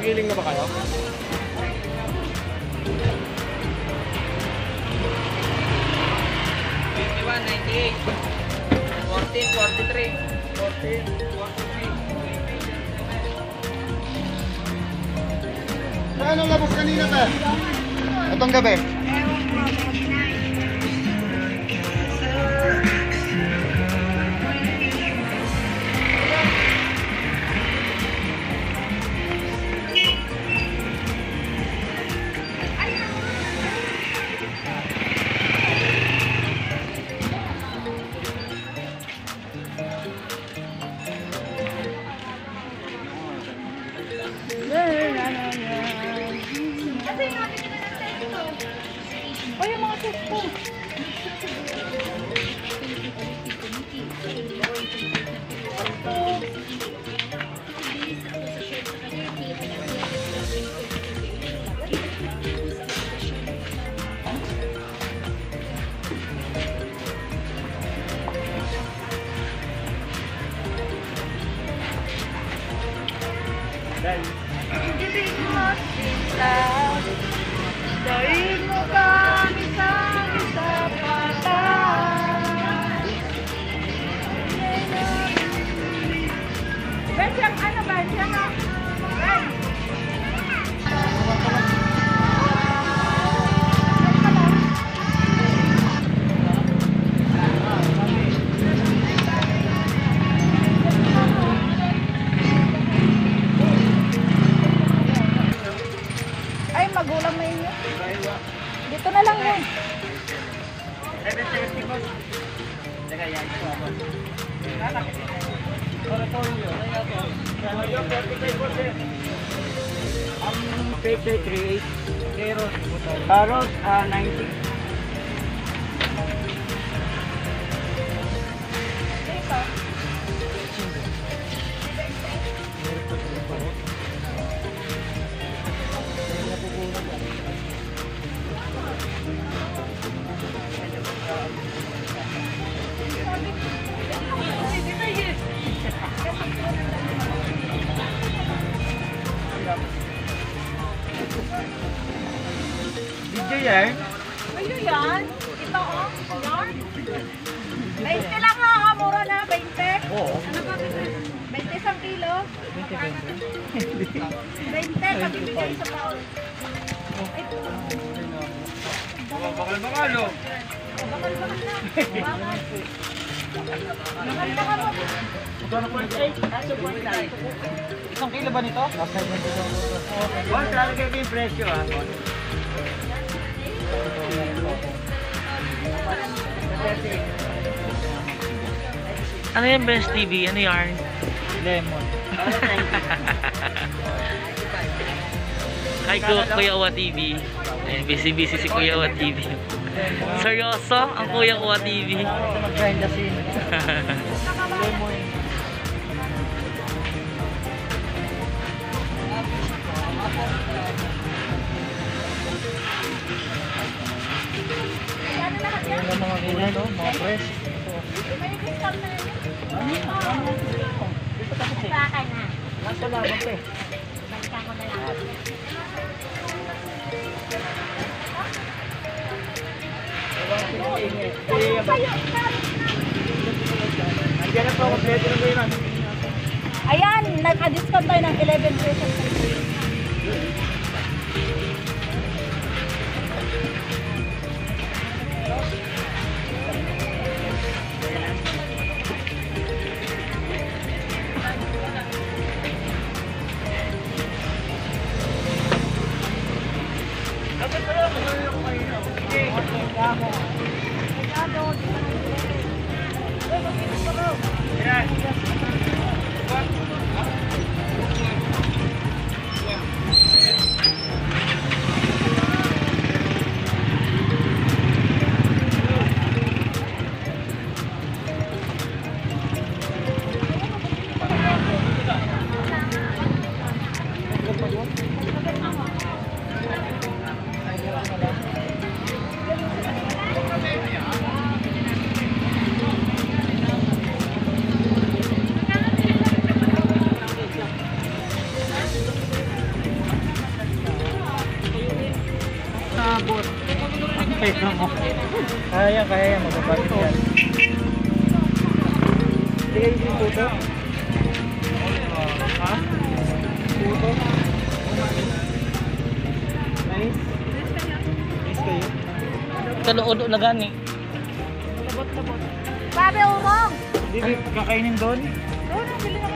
Magiling na ba kayo? 98, 14, 43, 14, 43. Saan ang labas kanina ba? Itong gabi? Oh, yung mga set po. Dahil mo kami sa isapatan. Besang ano ba? Siyang ay, magulang na inyo. Dito na lang yun. Teka, yan. Ang pepe 38. Carrot 90. Video yan? Ano yan? Ito oh. Yarn. 20 lang ha. Mura na. 20. Oo. Ano ba? 20 isang kilo. 20. Pag-ibigay sa taon. Ito. Bakal-bakal o. Bakal-bakal na. Bakal-bakal mo. Isang kilo ba nito? Boss, lalagay ko yung presyo ha. Ano yung Benz TV? Ano yarn? Lemon. Hi Kuya Uwa TV. Ayun, busy si Kuya Uwa TV. Seryoso ang Kuya Uwa TV. Mag-grind the scene. Lemon. Yung mga gulay, no? Mga fresh. May discount na yun. Dito kasi. Baka na. Nasa labang ko eh. Balikan ko na lang. Nandiyan na po, kompleto na po yun. Ayan, nagka-discount tayo ng 11%. Kaya yan. Magpapagod yan. Hindi kayo yung puto? Ha? Puto? Nice? Nice kayo? Kaluodo na gani. Babe, urong. Hindi kakainin doon? Doon, bili naman.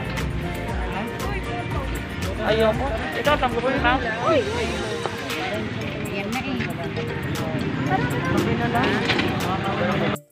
Ayoko. Ito, tampo ko na. Uy! Yan na eh. Sabi na lang.